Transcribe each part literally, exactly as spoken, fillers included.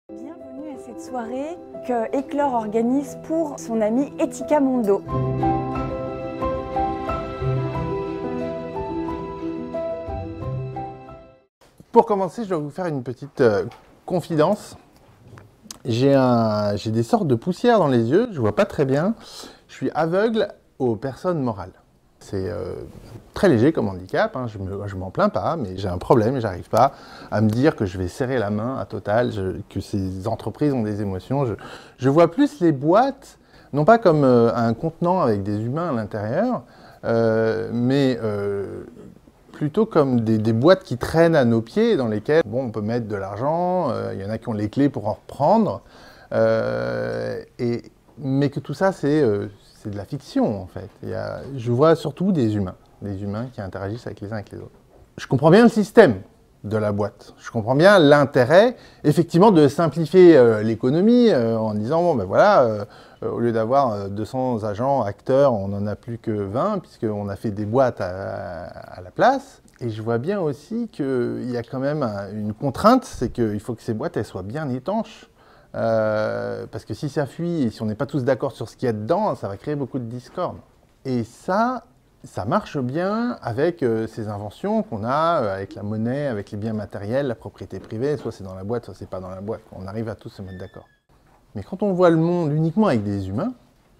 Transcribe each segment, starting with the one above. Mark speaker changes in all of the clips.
Speaker 1: Bienvenue à cette soirée que Éclore organise pour son ami Etika Mondo.
Speaker 2: Pour commencer, je dois vous faire une petite euh, confidence. J'ai un, j'ai des sortes de poussières dans les yeux, je vois pas très bien. Je suis aveugle aux personnes morales. C'est euh, très léger comme handicap, hein. Je me, je m'en plains pas, mais j'ai un problème et j'arrive pas à me dire que je vais serrer la main à Total, je, que ces entreprises ont des émotions. Je, je vois plus les boîtes, non pas comme euh, un contenant avec des humains à l'intérieur, euh, mais euh, plutôt comme des, des boîtes qui traînent à nos pieds, dans lesquelles bon, on peut mettre de l'argent, euh, il y en a qui ont les clés pour en reprendre, euh, et, mais que tout ça, c'est euh, c'est de la fiction, en fait. Il y a, je vois surtout des humains, des humains qui interagissent avec les uns avec les autres. Je comprends bien le système de la boîte. Je comprends bien l'intérêt, effectivement, de simplifier euh, l'économie euh, en disant, bon, ben voilà, euh, euh, au lieu d'avoir euh, deux cents agents, acteurs, on n'en a plus que vingt, puisqu'on a fait des boîtes à, à la place. Et je vois bien aussi qu'il y a quand même un, une contrainte, c'est qu'il faut que ces boîtes, elles soient bien étanches. Euh, parce que si ça fuit et si on n'est pas tous d'accord sur ce qu'il y a dedans, ça va créer beaucoup de discorde. Et ça, ça marche bien avec euh, ces inventions qu'on a, euh, avec la monnaie, avec les biens matériels, la propriété privée, soit c'est dans la boîte, soit c'est pas dans la boîte. On arrive à tous se mettre d'accord. Mais quand on voit le monde uniquement avec des humains,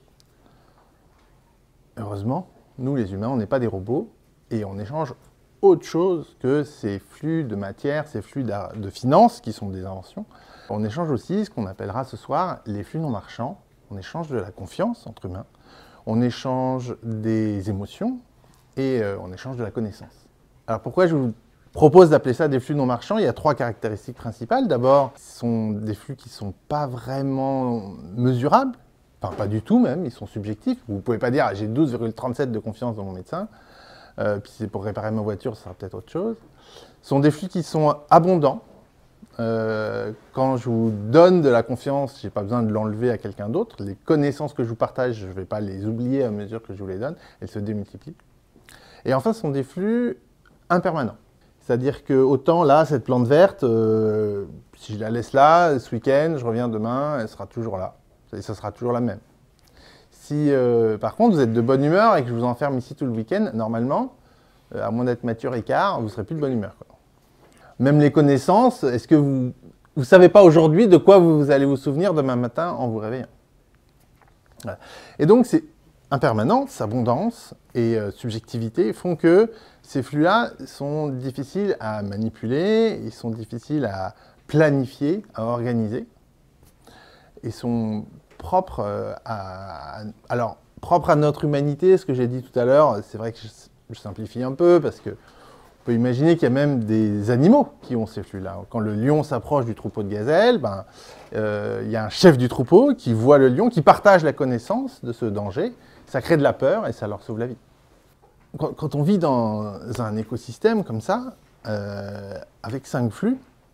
Speaker 2: heureusement, nous les humains, on n'est pas des robots et on échange autre chose que ces flux de matière, ces flux de finances qui sont des inventions. On échange aussi ce qu'on appellera ce soir les flux non marchands. On échange de la confiance entre humains, on échange des émotions et euh, on échange de la connaissance. Alors pourquoi je vous propose d'appeler ça des flux non marchands? Il y a trois caractéristiques principales. D'abord, ce sont des flux qui ne sont pas vraiment mesurables, enfin pas du tout même, ils sont subjectifs. Vous ne pouvez pas dire ah, j'ai douze virgule trente-sept de confiance dans mon médecin, euh, puis c'est pour réparer ma voiture, ça sera peut-être autre chose. Ce sont des flux qui sont abondants. Euh, quand je vous donne de la confiance, je n'ai pas besoin de l'enlever à quelqu'un d'autre. Les connaissances que je vous partage, je ne vais pas les oublier à mesure que je vous les donne. Elles se démultiplient. Et enfin, ce sont des flux impermanents. C'est-à-dire que autant là, cette plante verte, euh, si je la laisse là, ce week-end, je reviens demain, elle sera toujours là. Et ça sera toujours la même. Si euh, par contre, vous êtes de bonne humeur et que je vous enferme ici tout le week-end, normalement, euh, à moins d'être mature écart, vous ne serez plus de bonne humeur, quoi. Même les connaissances, est-ce que vous ne savez pas aujourd'hui de quoi vous allez vous souvenir demain matin en vous réveillant? Voilà. Et donc, c'est impermanence, abondance et euh, subjectivité font que ces flux-là sont difficiles à manipuler, ils sont difficiles à planifier, à organiser, et sont propres euh, à... Alors, propres à notre humanité, ce que j'ai dit tout à l'heure, c'est vrai que je, je simplifie un peu, parce que on peut imaginer qu'il y a même des animaux qui ont ces flux-là. Quand le lion s'approche du troupeau de gazelles, ben, euh, il y a un chef du troupeau qui voit le lion, qui partage la connaissance de ce danger. Ça crée de la peur et ça leur sauve la vie. Quand, quand on vit dans un écosystème comme ça, euh, avec cinq flux,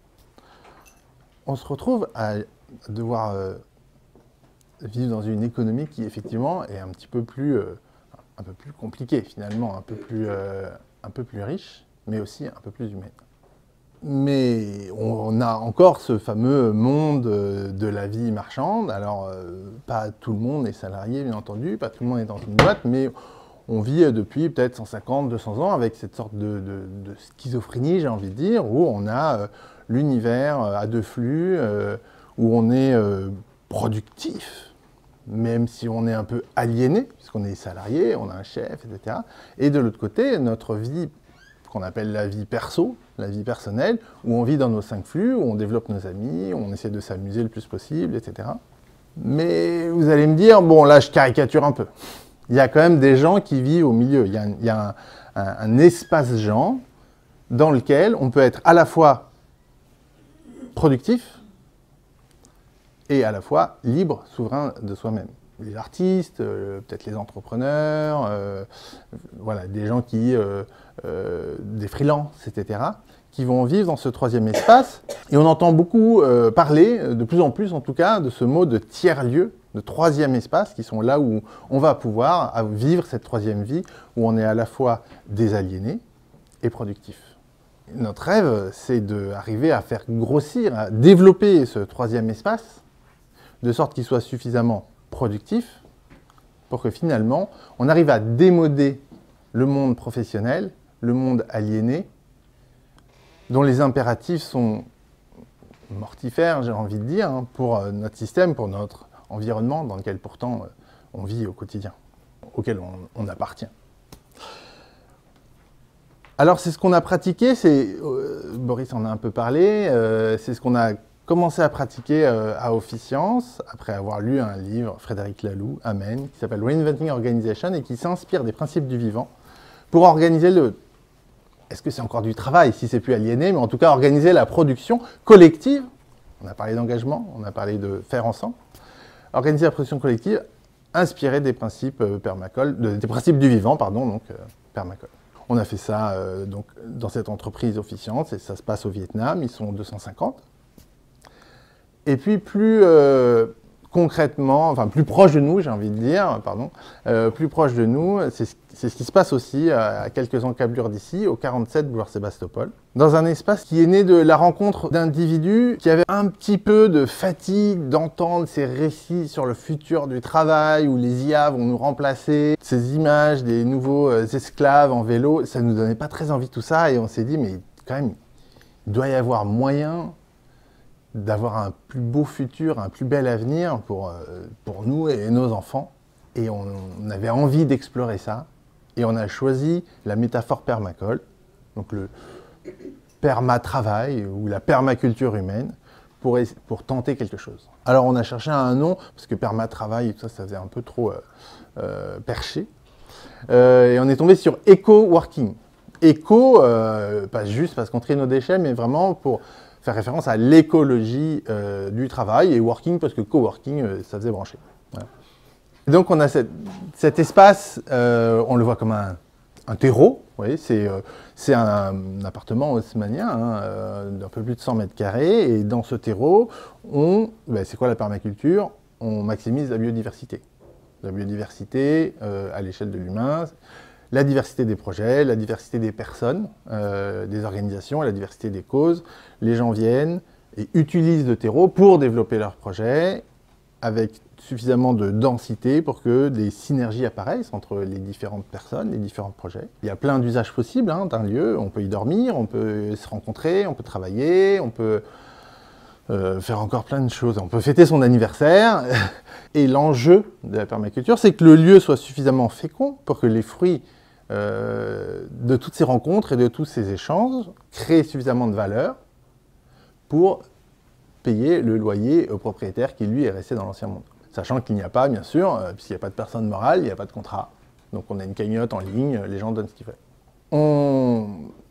Speaker 2: on se retrouve à devoir euh, vivre dans une économie qui, effectivement, est un petit peu plus, euh, un peu plus compliquée, finalement, un peu plus, euh, un peu plus riche, mais aussi un peu plus humaine. Mais on a encore ce fameux monde de la vie marchande. Alors, euh, pas tout le monde est salarié, bien entendu, pas tout le monde est dans une boîte, mais on vit depuis peut-être cent cinquante, deux cents ans avec cette sorte de, de, de schizophrénie, j'ai envie de dire, où on a euh, l'univers à deux flux, euh, où on est euh, productif, même si on est un peu aliéné, puisqu'on est salarié, on a un chef, et cetera. Et de l'autre côté, notre vie qu'on appelle la vie perso, la vie personnelle, où on vit dans nos cinq flux, où on développe nos amis, où on essaie de s'amuser le plus possible, et cetera. Mais vous allez me dire, bon là je caricature un peu. Il y a quand même des gens qui vivent au milieu. Il y a, il y a un, un, un espace-genre dans lequel on peut être à la fois productif et à la fois libre, souverain de soi-même. Les artistes, euh, peut-être les entrepreneurs, euh, voilà, des gens qui, euh, euh, des freelances, et cetera, qui vont vivre dans ce troisième espace. Et on entend beaucoup euh, parler, de plus en plus en tout cas, de ce mot de tiers-lieu, de troisième espace, qui sont là où on va pouvoir vivre cette troisième vie, où on est à la fois désaliéné et productif. Notre rêve, c'est d'arriver à faire grossir, à développer ce troisième espace, de sorte qu'il soit suffisamment productif pour que finalement, on arrive à démoder le monde professionnel, le monde aliéné, dont les impératifs sont mortifères, j'ai envie de dire, hein, pour notre système, pour notre environnement dans lequel pourtant on vit au quotidien, auquel on, on appartient. Alors c'est ce qu'on a pratiqué, c'est, euh, Boris en a un peu parlé, euh, c'est ce qu'on a commencé à pratiquer euh, à Officience, après avoir lu un livre, Frédéric Laloux, Amen, qui s'appelle Reinventing Organization et qui s'inspire des principes du vivant pour organiser le... Est-ce que c'est encore du travail, si c'est plus aliéné, mais en tout cas organiser la production collective. On a parlé d'engagement, on a parlé de faire ensemble. Organiser la production collective inspirée des principes euh, permacoles, de, des principes du vivant, pardon, donc euh, permacoles. On a fait ça euh, donc, dans cette entreprise Officience, et ça se passe au Vietnam, ils sont deux cent cinquante. Et puis plus euh, concrètement, enfin plus proche de nous, j'ai envie de dire, pardon, euh, plus proche de nous, c'est ce, ce qui se passe aussi à, à quelques encablures d'ici, au quarante-sept boulevard Sébastopol, dans un espace qui est né de la rencontre d'individus qui avaient un petit peu de fatigue d'entendre ces récits sur le futur du travail, où les I A vont nous remplacer, ces images des nouveaux euh, esclaves en vélo, ça ne nous donnait pas très envie tout ça, et on s'est dit, mais quand même, il doit y avoir moyen d'avoir un plus beau futur, un plus bel avenir pour, euh, pour nous et nos enfants. Et on, on avait envie d'explorer ça. Et on a choisi la métaphore permacole, donc le perma-travail ou la permaculture humaine, pour, pour tenter quelque chose. Alors on a cherché un nom, parce que perma-travail, ça, ça faisait un peu trop euh, euh, perché. Euh, et on est tombé sur éco-working. Éco, euh, pas juste parce qu'on trie nos déchets, mais vraiment pour faire référence à l'écologie euh, du travail, et working parce que coworking, euh, ça faisait brancher. Voilà. Et donc on a cette, cet espace, euh, on le voit comme un, un terreau, vous voyez, c'est euh, un, un appartement haussmannien hein, euh, d'un peu plus de cent mètres carrés, et dans ce terreau, on, ben, c'est quoi la permaculture? On maximise la biodiversité. La biodiversité euh, à l'échelle de l'humain, la diversité des projets, la diversité des personnes, euh, des organisations, la diversité des causes. Les gens viennent et utilisent le terreau pour développer leurs projets avec suffisamment de densité pour que des synergies apparaissent entre les différentes personnes, les différents projets. Il y a plein d'usages possibles hein, d'un lieu. On peut y dormir, on peut se rencontrer, on peut travailler, on peut euh, faire encore plein de choses. On peut fêter son anniversaire. Et l'enjeu de la permaculture, c'est que le lieu soit suffisamment fécond pour que les fruits euh, de toutes ces rencontres et de tous ces échanges créent suffisamment de valeur pour payer le loyer au propriétaire qui, lui, est resté dans l'ancien monde. Sachant qu'il n'y a pas, bien sûr, euh, puisqu'il n'y a pas de personne morale, il n'y a pas de contrat. Donc on a une cagnotte en ligne, les gens donnent ce qu'ils veulent. On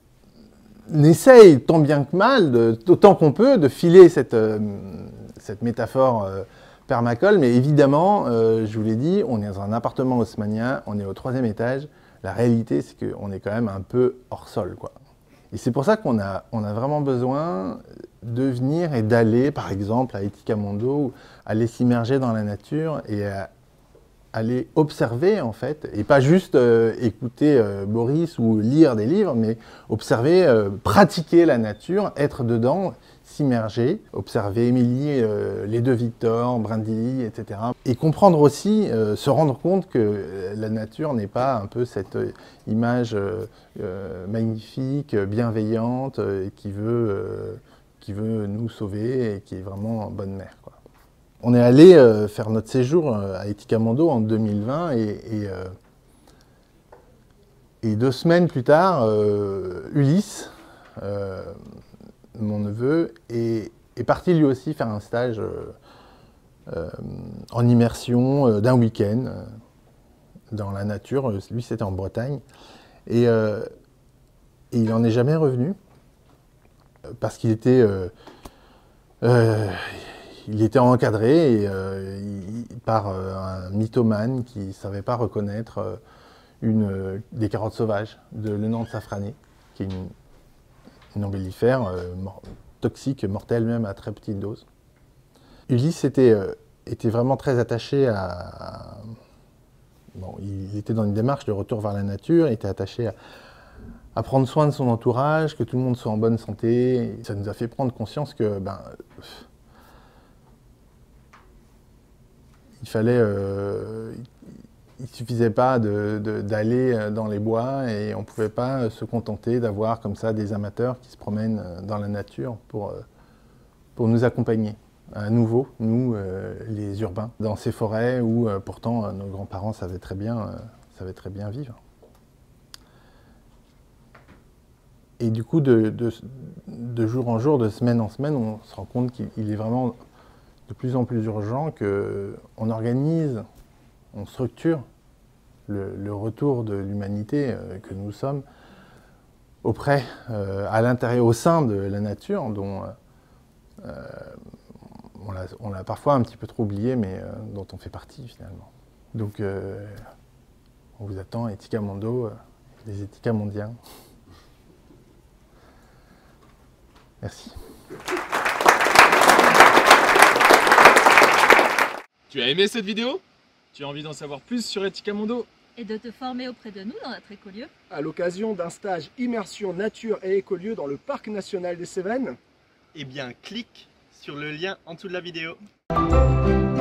Speaker 2: essaye tant bien que mal, de, autant qu'on peut, de filer cette, euh, cette métaphore euh, permacole, mais évidemment, euh, je vous l'ai dit, on est dans un appartement haussmannien, on est au troisième étage. La réalité, c'est qu'on est quand même un peu hors sol, quoi. Et c'est pour ça qu'on a, on a vraiment besoin de venir et d'aller, par exemple, à Etika Mondo, aller s'immerger dans la nature et à, aller observer, en fait, et pas juste euh, écouter euh, Boris ou lire des livres, mais observer, euh, pratiquer la nature, être dedans, s'immerger, observer Émilie, euh, les deux Victor, Brindilly, et cetera. Et comprendre aussi, euh, se rendre compte que la nature n'est pas un peu cette euh, image euh, euh, magnifique, bienveillante, euh, qui, veut, euh, qui veut nous sauver et qui est vraiment en bonne mère, quoi. On est allé euh, faire notre séjour à Etika Mondo en deux mille vingt et, et, euh, et deux semaines plus tard, euh, Ulysse, euh, mon neveu, est, est parti lui aussi faire un stage euh, euh, en immersion euh, d'un week-end euh, dans la nature. Lui, c'était en Bretagne. Et, euh, et il n'en est jamais revenu parce qu'il était... Euh, euh, Il était encadré et, euh, il, par euh, un mythomane qui ne savait pas reconnaître euh, une, euh, des carottes sauvages de l'Enante safranée, qui est une, une ombellifère euh, mor toxique, mortelle même à très petite dose. Ulysse était, euh, était vraiment très attaché à, à... Bon, il était dans une démarche de retour vers la nature, il était attaché à, à prendre soin de son entourage, que tout le monde soit en bonne santé. Et ça nous a fait prendre conscience que ben, il fallait, euh, il suffisait pas de, de, d'aller dans les bois et on ne pouvait pas se contenter d'avoir comme ça des amateurs qui se promènent dans la nature pour, pour nous accompagner. À nouveau, nous, euh, les urbains, dans ces forêts où euh, pourtant nos grands-parents savaient très bien, euh, savaient très bien vivre. Et du coup, de, de, de jour en jour, de semaine en semaine, on se rend compte qu'il est vraiment de plus en plus urgent qu'on organise, on structure le, le retour de l'humanité euh, que nous sommes auprès, euh, à l'intérieur, au sein de la nature, dont euh, on l'a parfois un petit peu trop oublié, mais euh, dont on fait partie finalement. Donc, euh, on vous attend, Etika Mondo, euh, les Etika mondiens. Merci.
Speaker 3: Tu as aimé cette vidéo? Tu as envie d'en savoir plus sur Etika Mondo?
Speaker 4: Et de te former auprès de nous dans notre écolieu?
Speaker 5: À l'occasion d'un stage immersion nature et écolieu dans le Parc national des Cévennes?
Speaker 6: Eh bien, clique sur le lien en dessous de la vidéo.